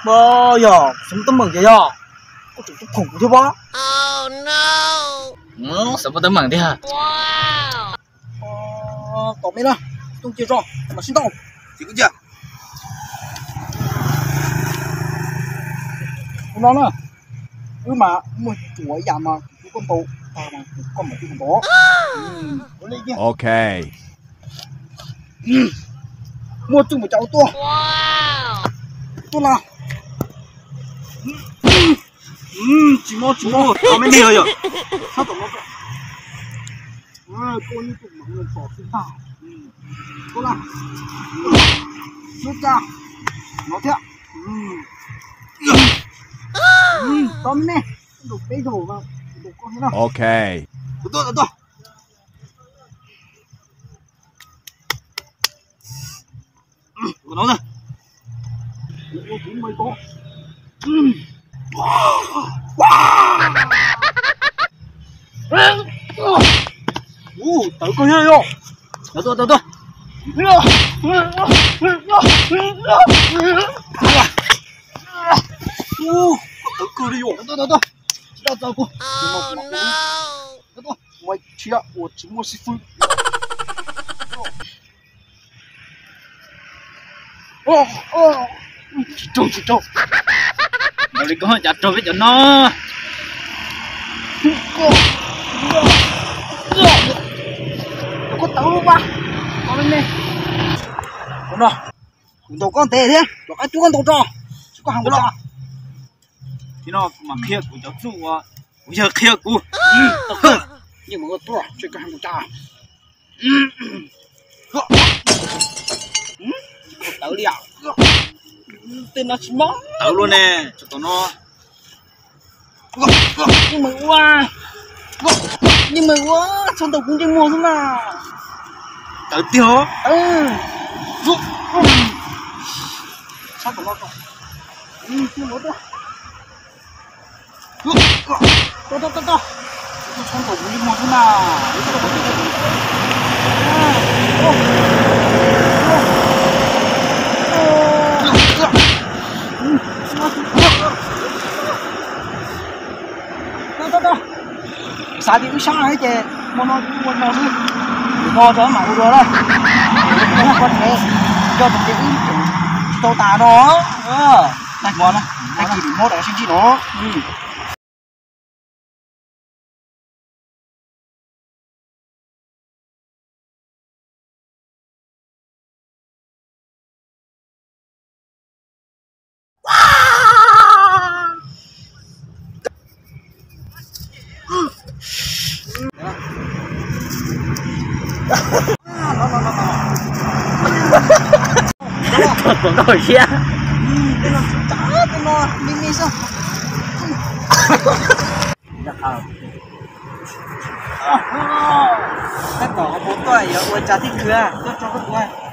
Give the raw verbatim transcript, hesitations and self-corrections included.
Bơ giờ, sống tấm mừng vậy giờ. Có chuyện khủng chứ bó. Oh no. Ừ, sao tấm mừng thế hả? Wow. Ờ, tỏ mấy đó. Tôi chưa cho, mà xin tao. Chị cũng chưa? Không đó nữa. Cứ mà một chuỗi giảm mà cái con tàu ta mà con một cái con bó. Ừ, có lấy chứ. Ok. Ừ. Một chung một cháu tua. Wow. Tua nào. Ừ, chỉ một chỉ một. Có mấy điều rồi. Sao tổng nó vậy? À, cô như tụi mọi người bỏ xin tao. Ừ. Tua nào. Nước ra. Nó thế. Ừ. Ừ, tóm nè. Đủ cái đồ vào. Đủ con thế nào. Ok. Từ từ từ từ. Của nó rồi. Ủa, cũng mới có. Ủa, tới coi hơi không? Từ từ từ từ. Ủa, tới cười đi ủa. Từ từ từ từ. Đâu đâu cô. Oh no. Mày chia ủa chỉ mua xí phư. Ô ô. Trâu trâu trâu. Đâu đi có chặt trâu với cho nó. Có tao luôn ba. Con lên nè. Con nào. Đồ con tệ thế. Đồ cái chú con đồ trò. Chú con hàng của ta. Thì nó mà kia của cháu chú à. Bây giờ kia của. Nhưng mà có to, chơi cái hàng của ta. Tao đi à. Tên nó chỉ món. Tao luôn nè, cho tụi nó. Nhưng mà quá. Nhưng mà quá, sao tao cũng chơi mua thế nào. Tao tiêu. Ừ. Sao tao nó không? Ừ, chưa nói đâu. Tôi tôi tôi tôi. Sao tao cũng chơi mua thế nào. Sao thì sao ấy chứ, mà nó mà nó đi, nó đó mà rồi đó, nó có thể cho mình cái tàu tà đó, ờ, này ngon á, này chỉ mua đó xin chị đó. Còn đâu kia. Cái nó chả, cái nó mi mi sao? Cái cỏ bốn tuổi, ở uống trà thích cửa, tôi cho các tuổi.